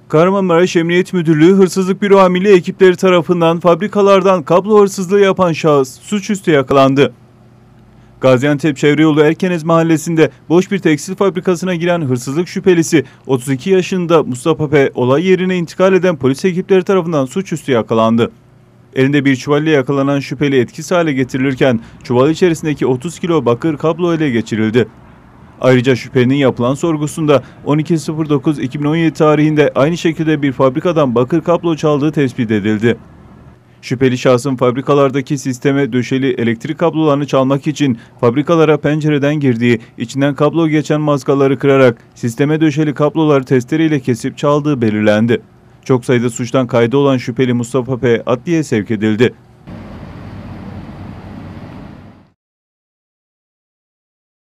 Kahramanmaraş Emniyet Müdürlüğü Hırsızlık Büro Amirliği ekipleri tarafından fabrikalardan kablo hırsızlığı yapan şahıs suçüstü yakalandı. Gaziantep Çevreyolu Erkenez Mahallesi'nde boş bir tekstil fabrikasına giren hırsızlık şüphelisi 32 yaşında Mustafa P. olay yerine intikal eden polis ekipleri tarafından suçüstü yakalandı. Elinde bir çuval ile yakalanan şüpheli etkisiz hale getirilirken çuval içerisindeki 30 kilo bakır kablo ele geçirildi. Ayrıca şüphelinin yapılan sorgusunda 12.09.2017 tarihinde aynı şekilde bir fabrikadan bakır kablo çaldığı tespit edildi. Şüpheli şahsın fabrikalardaki sisteme döşeli elektrik kablolarını çalmak için fabrikalara pencereden girdiği, içinden kablo geçen mazgalları kırarak sisteme döşeli kabloları testereyle kesip çaldığı belirlendi. Çok sayıda suçtan kaydı olan şüpheli Mustafa P. adliyeye sevk edildi.